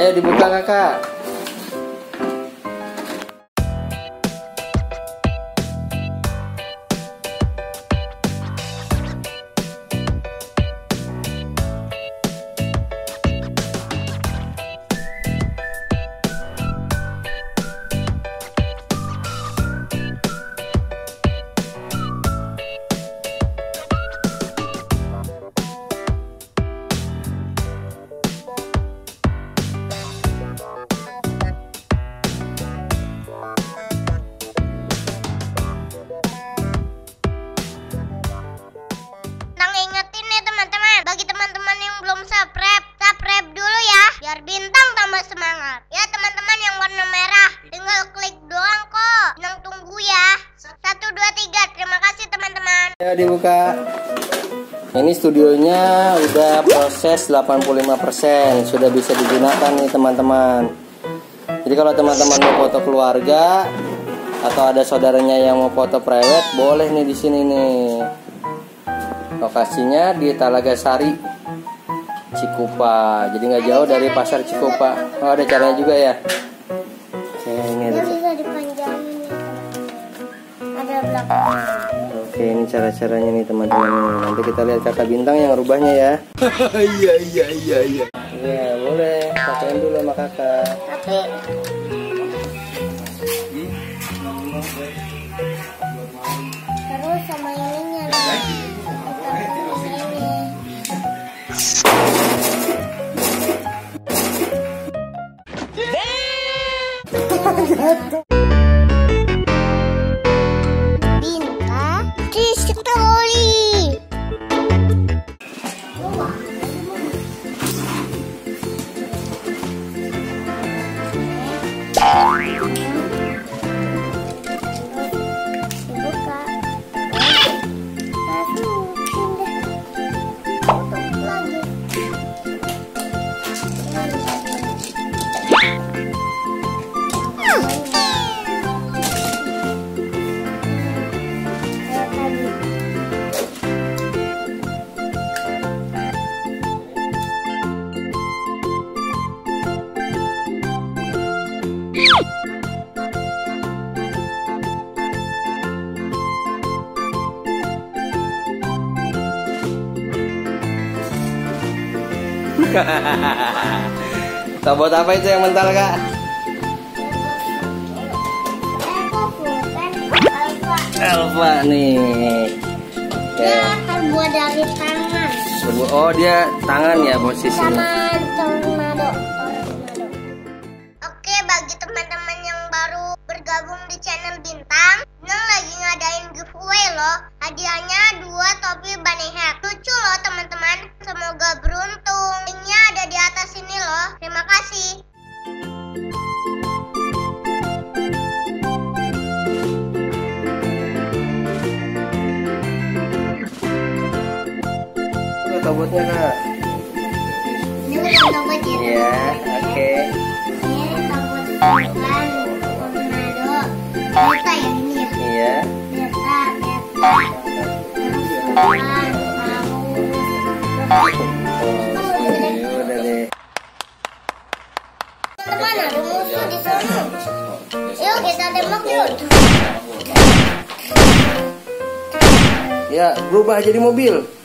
Ayo dibuka kakak. Subscribe dulu ya, biar Bintang tambah semangat. Ya teman-teman yang warna merah, tinggal klik doang kok. Bintang tunggu ya. 1, 2, 3, terima kasih teman-teman. Ya dibuka. Ini studionya udah proses 85%, sudah bisa digunakan nih teman-teman. Jadi kalau teman-teman mau foto keluarga atau ada saudaranya yang mau foto private, boleh nih di sini nih. Lokasinya di Talaga Sari, Cikupa. Jadi nggak jauh dari pasar Cikupa. Oh, ada caranya juga ya. Oke, ini ada. Bisa dipanjangin nih. Ada belakang. Oke, ini cara-caranya nih teman-teman. Nanti kita lihat kakak Bintang yang rubahnya ya. Iya. Ya boleh, pakein dulu sama kakak. Tapi terus sama ininya nih. Bintang Story. Buat apa itu yang mental kak? Elva nih. Dia terbuat dari tangan. Oh dia tangan ya posisinya. Sama tornado. Oke, bagi teman-teman yang baru bergabung di channel Bintang, Bintang lagi ngadain giveaway loh. Hadiahnya 2 topi bunny hat. Lucu loh teman-teman. Semoga beruntung. Linknya ada di atas ini loh. Terima kasih. Robotnya kak. Ini bukan robot ya? Iya, oke. Ini robot bukan tornado. Delta ya ini ya? Iya. Delta. Udah deh. Teman-teman, ada musuh di sana. Yuk kita tembak yuk. Ya, berubah jadi mobil.